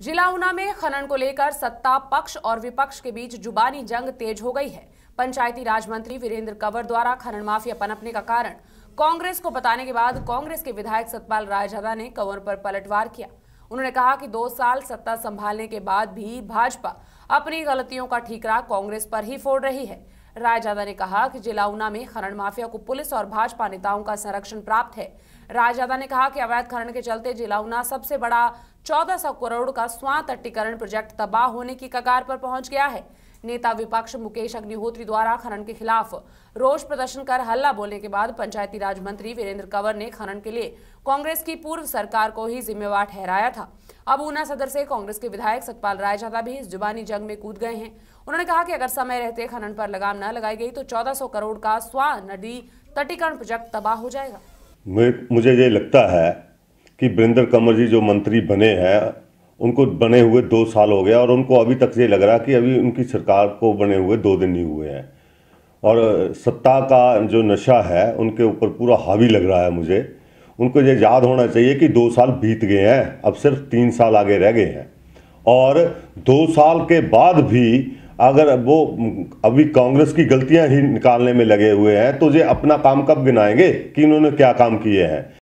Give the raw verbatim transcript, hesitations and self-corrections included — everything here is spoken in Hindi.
जिला ऊना में खनन को लेकर सत्ता पक्ष और विपक्ष के बीच जुबानी जंग तेज हो गई है। पंचायती राज मंत्री वीरेंद्र कंवर द्वारा खनन माफिया पनपने का कारण कांग्रेस को बताने के बाद कांग्रेस के विधायक सतपाल रायजादा ने कंवर पर पलटवार किया। उन्होंने कहा कि दो साल सत्ता संभालने के बाद भी भाजपा अपनी गलतियों का ठीकरा कांग्रेस पर ही फोड़ रही है। रायजादा ने कहा कि जिला ऊना में खनन माफिया को पुलिस और भाजपा नेताओं का संरक्षण प्राप्त है। रायजादा ने कहा कि अवैध खनन के चलते जिला ऊना सबसे बड़ा चौदह सौ करोड़ का स्वां तटीकरण प्रोजेक्ट तबाह होने की कगार पर पहुंच गया है। नेता विपक्ष मुकेश अग्निहोत्री द्वारा खनन के खिलाफ रोष प्रदर्शन कर हल्ला बोलने के बाद पंचायती राज मंत्री वीरेंद्र कंवर ने खनन के लिए कांग्रेस की पूर्व सरकार को ही जिम्मेवार ठहराया था। अब ऊना सदर से कांग्रेस के विधायक सतपाल रायजादा भी इस जुबानी जंग में कूद गए हैं। उन्होंने कहा कि अगर समय रहते खनन पर लगाम न लगाई गई तो चौदह सौ करोड़ का स्वां नदी तटीकरण प्रोजेक्ट तबाह हो जाएगा। मुझे ये लगता है कि वीरेंद्र कंवर जी जो मंत्री बने हैं उनको बने हुए दो साल हो गया और उनको अभी तक ये लग रहा है कि अभी उनकी सरकार को बने हुए दो दिन ही हुए हैं और सत्ता का जो नशा है उनके ऊपर पूरा हावी लग रहा है। मुझे उनको ये याद होना चाहिए कि दो साल बीत गए हैं, अब सिर्फ तीन साल आगे रह गए हैं और दो साल के बाद भी अगर वो अभी कांग्रेस की गलतियां ही निकालने में लगे हुए हैं तो ये अपना काम कब गिनाएंगे कि इन्होंने क्या काम किए हैं।